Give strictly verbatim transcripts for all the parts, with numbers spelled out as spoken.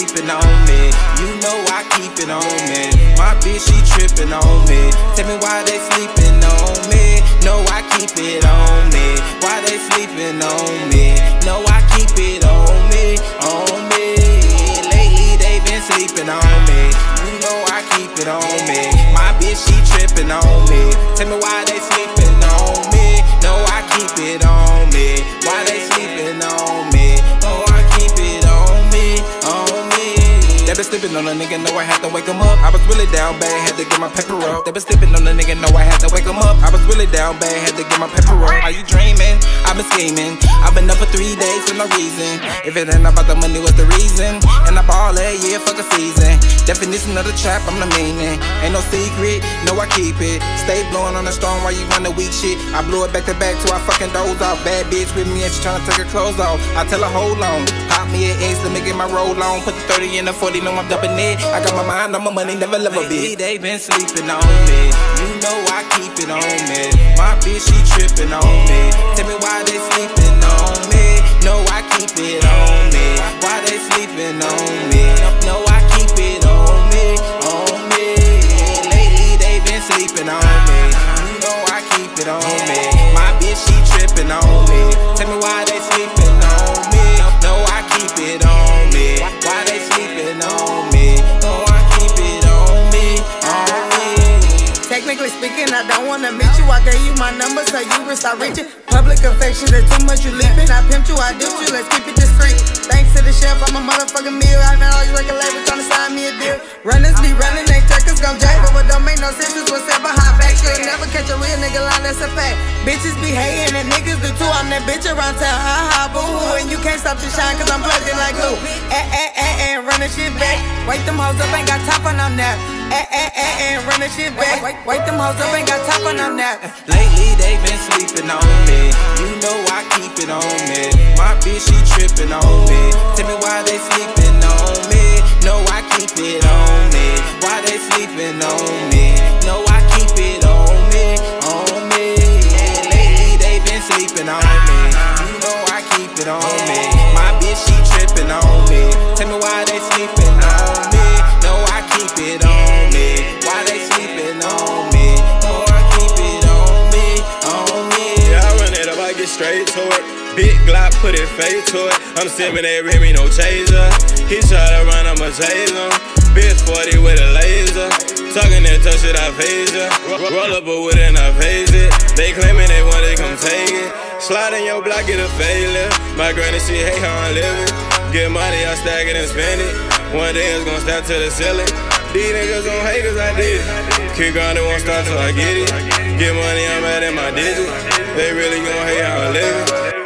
sleeping on me. You know I keep it on me. My bitch, she tripping on me. Tell me why they sleeping on me. No, I keep it on me. Why they sleeping on me? No, I keep it on me, on me. Lately they been sleeping on me. You know I keep it on me. My bitch, she tripping on me. Tell me why they sleeping on me. No, I keep it on me. Why they sleeping on me? No, I keep it on me, on me. They been sleeping on a nigga, know I had to wake him up. I was really down bad, had to get my pepper up. They been sleeping on a nigga, know I had to wake him up. I was really down bad, had to get my pepper up. Are you dreaming? I've been scheming. I've been up for three days for no reason. If it ain't about the money, what's the reason? And I ball that year, fuck a season. Definition of the trap, I'm the meaning. Ain't no secret, no I keep it. Stay blowing on the storm while you run the weak shit. I blew it back to back till I fucking doze off. Bad bitch with me and she tryna take her clothes off. I tell her hold on, pop me an X, let me get my roll on. Put the thirty in the forty, know I'm dumping it. I got my mind on my money, never love a bitch. They been sleeping on me. You know I keep it on me. My bitch, she tripping on me. Tell me why they sleeping on me. No, I keep it on me. Why they sleeping on me? No, I keep it on me, on me. Lately they been sleeping on me. You know I keep it on me. My bitch, she tripping on me. Tell me why they sleeping on me. No, I keep it on me. Why they sleeping on me? No, I keep it on me, on me. Technically speaking, I don't wanna meet you. I gave you my number so you can start reaching. Public affection, there's too much you leaping. I pimped you, I duped you, let's keep it discreet. Thanks to the chef, I'm a motherfucking meal. I've been all you record labels trying to sign me a deal. Runners be running, they checkers gon' jack. But what don't make no sense is what's said behind facts. You'll never catch a real nigga line, that's a fact. Bitches be hating and niggas do too. I'm that bitch around town, ha ha boo hoo. And you can't stop to shine cause I'm plugged in like glue. Eh eh eh eh, running shit back. Wake them hoes up, ain't got top on them now. Eh eh eh eh, running shit back. Wake, wake them hoes up, ain't got top on them now. Lately they been sleeping on me. You know I keep it on me. My bitch, she tripping on me. Tell me why they sleeping on me. No, I keep it on me. Why they sleeping on me? No, I keep it on me, on me. Lately they been sleeping on me. You know I keep it on me. My bitch, she tripping on me. Tell me why they sleeping on me. No, I keep it on me. Why they sleeping on me? No, I keep it on me, on me. Yeah, I run it up, I get straight to it. Big Glock, put it fake to it. I'm sipping that Remy, no chaser. He try to run, I'ma chase him. Bitch forty with a laser. Talking that touch it, I phase her. Roll up a wood and I phase it. They claiming they want it, come take it. Slide in your block, get a failure. My granny, she hate how I'm living. Get money, I stack it and spend it. One day it's gonna step to the ceiling. These niggas gon' hate cause I did it. Keep grinding, won't stop till I get it. Get money, I'm mad at my digits. They really gon' hate how I'm living.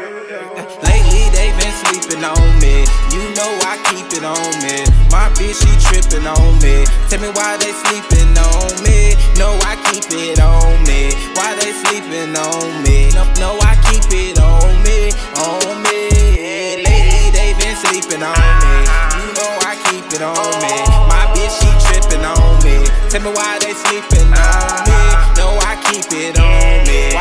Lately they been sleeping on me. You know I keep it on me. My bitch, she tripping on me. Tell me why they sleeping on me. No, I keep it on me. Why they sleeping on me? No, no, I keep it on me, on me. Lately they been sleeping on me. You know I keep it on me. My bitch, she tripping on me. Tell me why they sleeping on me. No, I keep it on me.